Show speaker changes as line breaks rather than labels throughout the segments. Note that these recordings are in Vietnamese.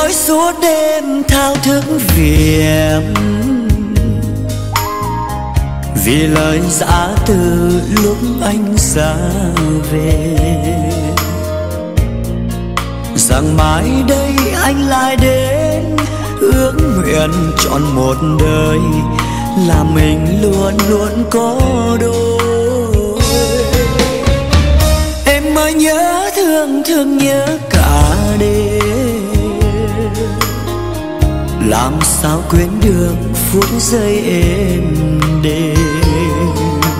tôi suốt đêm thao thức vì em, vì lời giã từ lúc anh ra về, rằng mai đây anh lại đến, ước nguyện trọn một đời là mình luôn luôn có đôi. Em mới nhớ thương, thương nhớ cả đêm, làm sao quên được phút giây êm đềm.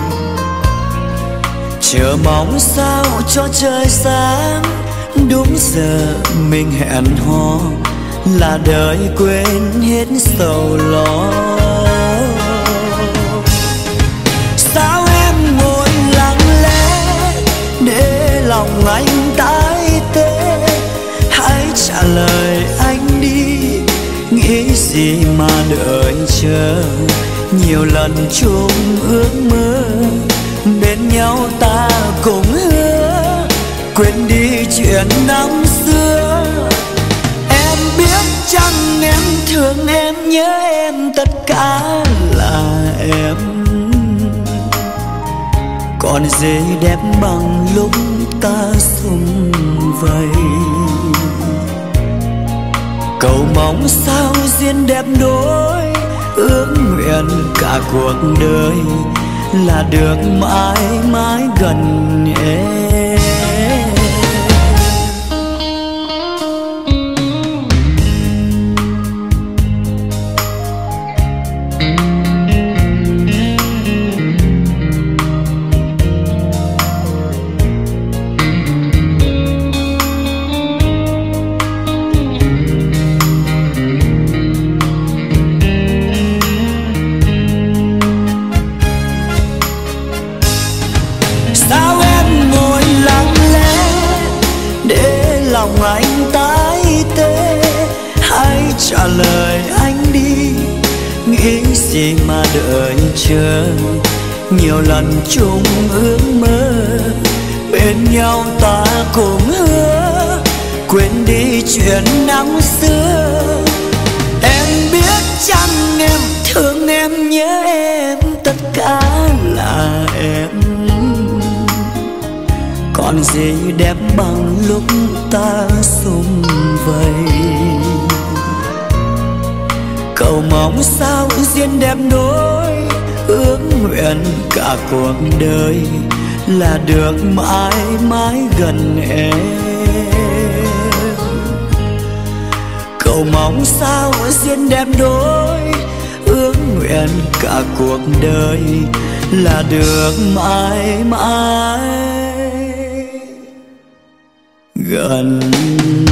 Chờ mong sao cho trời sáng, đúng giờ mình hẹn hò, là đời quên hết sầu lo. Sao em ngồi lặng lẽ để lòng anh tái tê, hãy trả lời anh đi, nghĩ gì mà đợi chờ. Nhiều lần chung ước mơ, bên nhau ta cùng hứa quên đi chuyện năm xưa. Em biết chăng em thương em, nhớ em, tất cả là em. Còn gì đẹp bằng lúc ta sum vầy, cầu mong sao duyên đẹp đôi, ước nguyện cả cuộc đời là được mãi mãi gần em. Lòng anh tái tê, hãy trả lời anh đi, nghĩ gì mà đợi chờ. Nhiều lần chung ước mơ, bên nhau ta cùng hứa quên đi chuyện năm xưa. Em biết chăng em thương em, nhớ em, tất cả là em. Còn gì đẹp bằng lúc ta sum vầy, cầu mong sao duyên đẹp đôi, ước nguyện cả cuộc đời là được mãi mãi gần em. Cầu mong sao duyên đẹp đôi, ước nguyện cả cuộc đời là được mãi mãi gần